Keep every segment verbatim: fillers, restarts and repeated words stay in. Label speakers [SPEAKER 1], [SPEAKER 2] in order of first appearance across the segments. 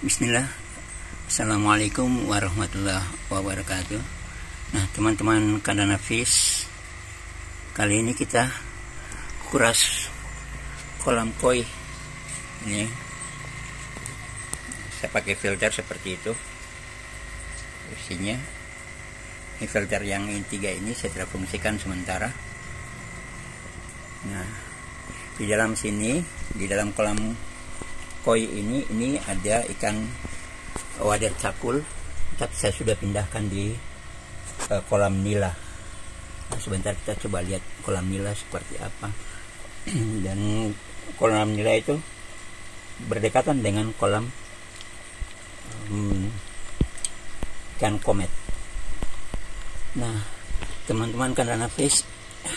[SPEAKER 1] Bismillah. Assalamualaikum warahmatullahi wabarakatuh. Nah, teman-teman kandang fish, kali ini kita kuras kolam koi ini. Saya pakai filter seperti itu isinya. Ini filter yang tiga ini saya tidak fungsikan sementara. Nah, di dalam sini, di dalam kolam koi ini ini ada ikan wader cakul, tapi saya sudah pindahkan di uh, kolam nila. Nah, sebentar kita coba lihat kolam nila seperti apa. Dan kolam nila itu berdekatan dengan kolam um, ikan komet. Nah, teman-teman kandang fish,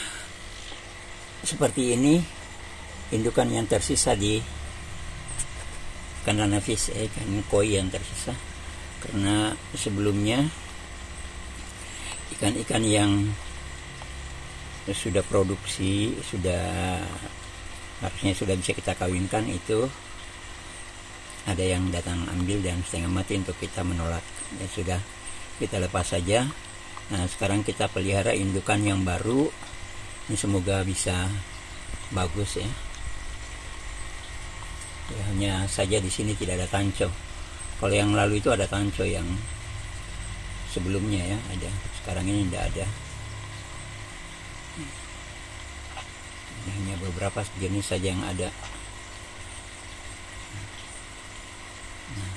[SPEAKER 1] seperti ini indukan yang tersisa di kandang fish, eh, ikan koi yang tersisa, karena sebelumnya ikan-ikan yang sudah produksi, sudah harusnya sudah bisa kita kawinkan, itu ada yang datang ambil dan setengah mati untuk kita menolak. Ya sudah, kita lepas saja. Nah, sekarang kita pelihara indukan yang baru. Ini semoga bisa bagus ya. Ya, hanya saja di sini tidak ada tanco. Kalau yang lalu itu ada tanco, yang sebelumnya ya ada. Sekarang ini tidak ada. Ini hanya beberapa jenis saja yang ada. Nah,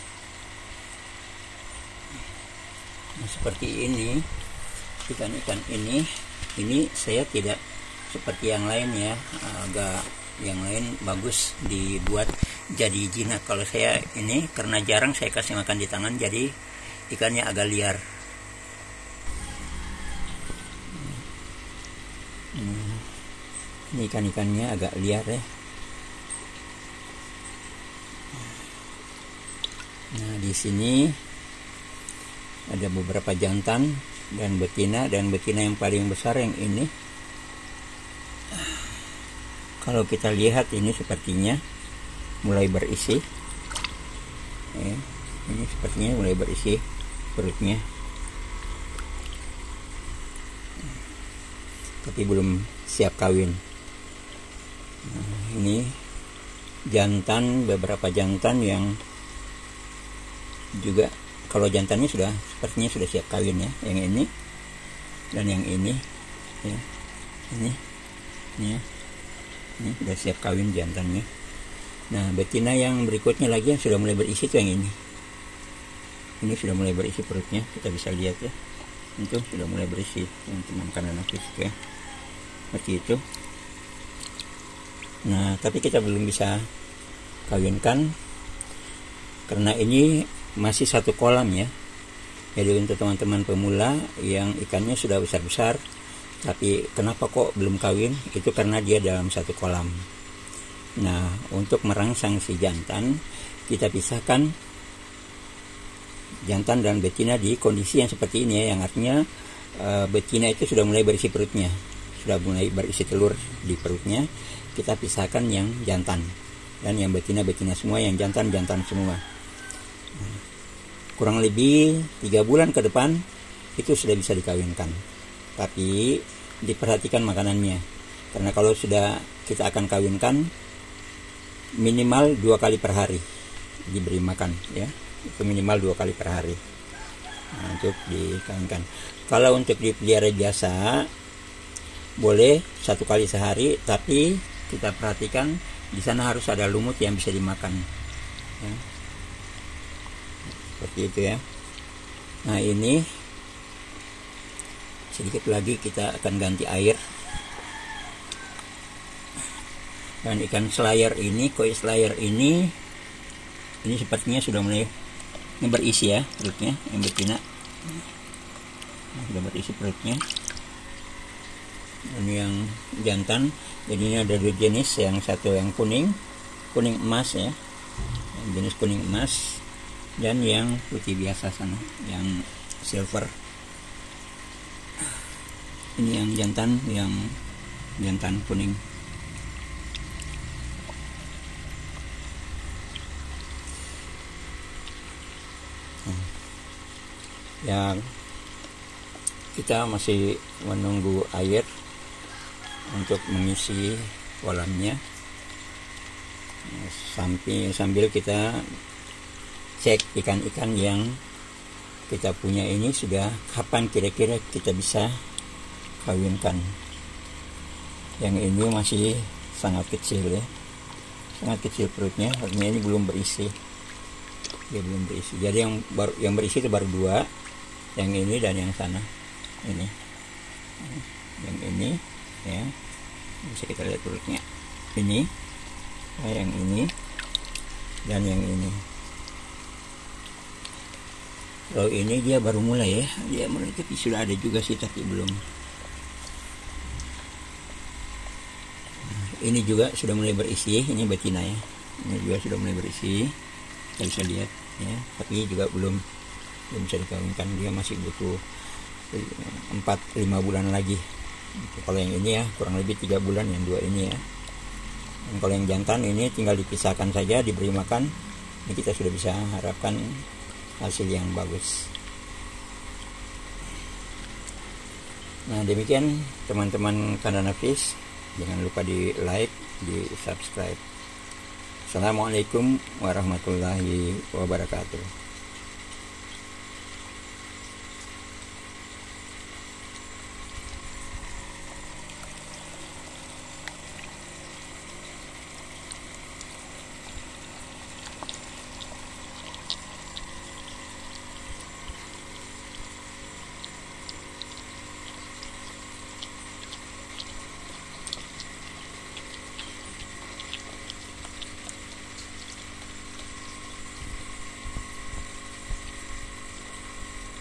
[SPEAKER 1] nah seperti ini ikan-ikan ini. Ini saya tidak seperti yang lain ya, agak yang lain bagus dibuat jadi jinak. Kalau saya ini karena jarang saya kasih makan di tangan, jadi ikannya agak liar. Hmm. Ini ikan-ikannya agak liar ya. Nah, di sini ada beberapa jantan dan betina, dan betina yang paling besar yang ini. Kalau kita lihat ini sepertinya mulai berisi, ya, ini sepertinya mulai berisi perutnya, tapi belum siap kawin. Nah, ini jantan, beberapa jantan yang juga, kalau jantannya sudah sepertinya sudah siap kawin ya, yang ini dan yang ini, ya, ini, ini ya. Ini sudah siap kawin jantannya. Nah, betina yang berikutnya lagi yang sudah mulai berisi itu yang ini. Ini sudah mulai berisi perutnya, kita bisa lihat ya. Itu sudah mulai berisi, teman-teman kandang fish ya. Seperti itu. Nah, tapi kita belum bisa kawinkan karena ini masih satu kolam ya. Jadi untuk teman-teman pemula yang ikannya sudah besar-besar, tapi kenapa kok belum kawin? Itu karena dia dalam satu kolam. Nah, untuk merangsang si jantan, kita pisahkan jantan dan betina di kondisi yang seperti ini ya, yang artinya e, betina itu sudah mulai berisi perutnya, sudah mulai berisi telur di perutnya. Kita pisahkan yang jantan, dan yang betina-betina semua, yang jantan-jantan semua. Nah, kurang lebih tiga bulan ke depan itu sudah bisa dikawinkan. Tapi diperhatikan makanannya, karena kalau sudah kita akan kawinkan, minimal dua kali per hari diberi makan ya, itu minimal dua kali per hari. Nah, untuk dikawinkan. Kalau untuk dipelihara biasa boleh satu kali sehari, tapi kita perhatikan di sana harus ada lumut yang bisa dimakan ya. Seperti itu ya. Nah, ini sedikit lagi kita akan ganti air. Dan ikan slayer ini, koi slayer ini, ini sepertinya sudah mulai ini berisi ya perutnya, yang betina nah, sudah berisi perutnya. Dan yang jantan, jadi ini ada dua jenis, yang satu yang kuning, kuning emas ya, yang jenis kuning emas, dan yang putih biasa sana, yang silver. Ini yang jantan, yang jantan kuning. Nah, yang kita masih menunggu air untuk mengisi kolamnya. Sampai sambil kita cek ikan-ikan yang kita punya ini sudah kapan kira-kira kita bisa kawinkan. Yang ini masih sangat kecil ya, sangat kecil perutnya, artinya ini belum berisi, dia belum berisi. Jadi yang baru yang berisi itu baru dua, yang ini dan yang sana ini, yang ini ya, bisa kita lihat perutnya ini, yang ini dan yang ini. Kalau ini dia baru mulai ya, dia mulai, tapi sudah ada juga sih tapi belum. Nah, ini juga sudah mulai berisi, ini betina ya, ini juga sudah mulai berisi, kita bisa lihat ya, tapi juga belum belum bisa dikawinkan, dia masih butuh empat lima bulan lagi. Kalau yang ini ya kurang lebih tiga bulan, yang dua ini ya. Dan kalau yang jantan ini tinggal dipisahkan saja, diberi makan, ini kita sudah bisa harapkan hasil yang bagus. Nah, demikian teman-teman Kandana Fish, jangan lupa di like, di subscribe. Assalamualaikum warahmatullahi wabarakatuh.